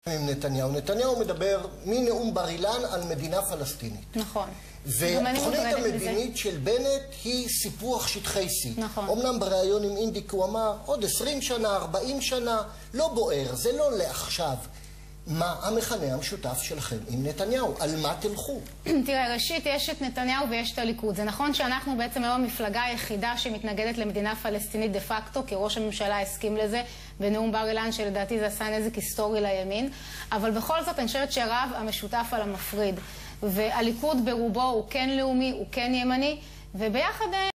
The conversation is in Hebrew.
עם נתניהו. נתניהו מדבר מנאום בר אילן על מדינה פלסטינית. נכון. והתוכנית המדינית של בנט היא סיפוח שטחי C. נכון. אמנם בריאיון עם אינדיק הוא אמר, עוד 20 שנה, 40 שנה, לא בוער, זה לא לעכשיו. מה המכנה המשותף שלכם עם נתניהו? על מה תלכו? תראה, ראשית יש את נתניהו ויש את הליכוד. זה נכון שאנחנו בעצם היום המפלגה היחידה שמתנגדת למדינה פלסטינית דה פקטו, כי ראש הממשלה הסכים לזה בנאום בר אילן, שלדעתי זה עשה נזק היסטורי לימין. אבל בכל זאת אני חושבת שרב המשותף על המפריד. והליכוד ברובו הוא כן לאומי, הוא כן ימני, וביחד